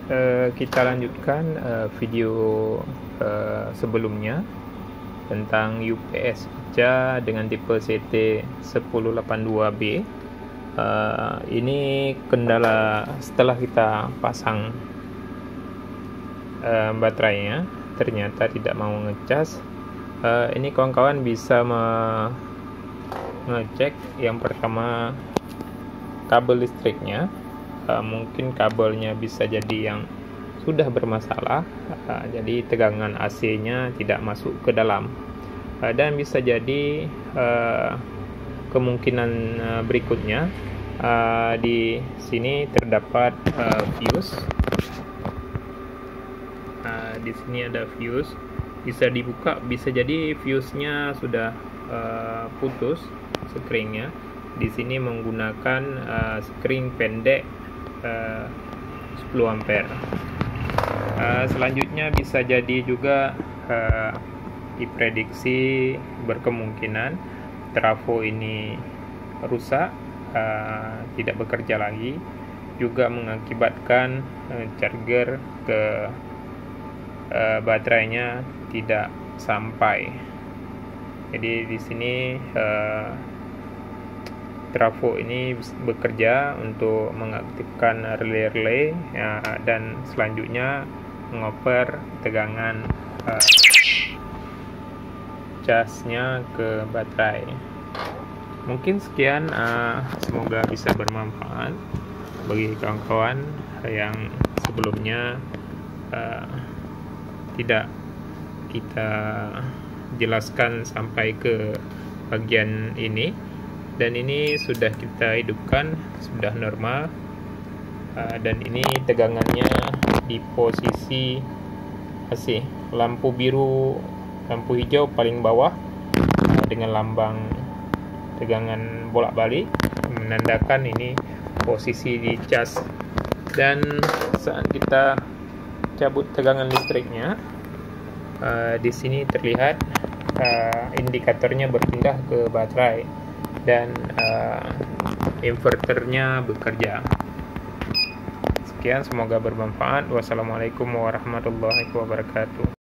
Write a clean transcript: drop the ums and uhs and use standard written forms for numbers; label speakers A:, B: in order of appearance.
A: Kita lanjutkan video sebelumnya tentang UPS kaca dengan tipe CT1082B. Ini kendala setelah kita pasang baterainya ternyata tidak mau ngecas. Ini kawan-kawan bisa ngecek yang pertama kabel listriknya. Mungkin kabelnya bisa jadi yang sudah bermasalah, jadi tegangan AC-nya tidak masuk ke dalam, dan bisa jadi kemungkinan berikutnya di sini terdapat fuse. Di sini ada fuse, bisa dibuka, bisa jadi fuse-nya sudah putus skringnya. Di sini menggunakan skring pendek 10 ampere. Selanjutnya bisa jadi juga diprediksi berkemungkinan trafo ini rusak, tidak bekerja lagi, juga mengakibatkan charger ke baterainya tidak sampai. Jadi di sini trafo ini bekerja untuk mengaktifkan relay ya, dan selanjutnya mengoper tegangan casnya ke baterai. Mungkin sekian, semoga bisa bermanfaat bagi kawan-kawan yang sebelumnya tidak kita jelaskan sampai ke bagian ini. Dan ini sudah kita hidupkan, sudah normal, dan ini tegangannya di posisi AC. Lampu biru, lampu hijau paling bawah dengan lambang tegangan bolak-balik menandakan ini posisi di cas. Dan saat kita cabut tegangan listriknya, di sini terlihat indikatornya berpindah ke baterai dan inverternya bekerja. Sekian, semoga bermanfaat. Wassalamualaikum warahmatullahi wabarakatuh.